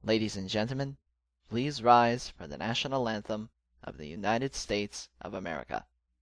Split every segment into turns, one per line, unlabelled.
Ladies and gentlemen, please rise for the national anthem of the United States of America.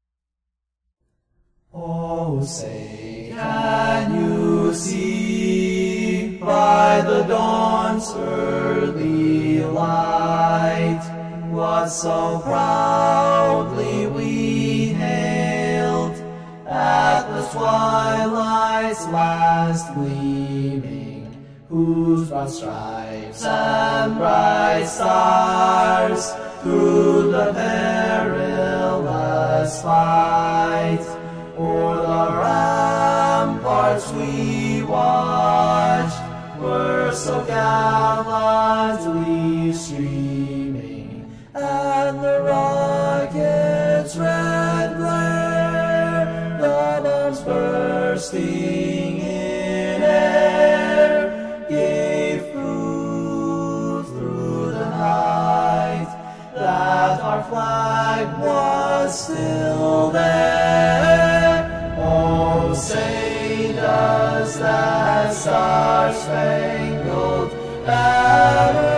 Oh, say, can you see by the dawn's early light what so proudly we hailed at the twilight's last gleaming, whose broad stripes and bright stars through the perilous fight o'er the ramparts we watched were so gallantly streaming, and the rocket's red glare, the bombs bursting in air, gave proof through the night that our flag was still there. Oh, say does that Star Spangled Banner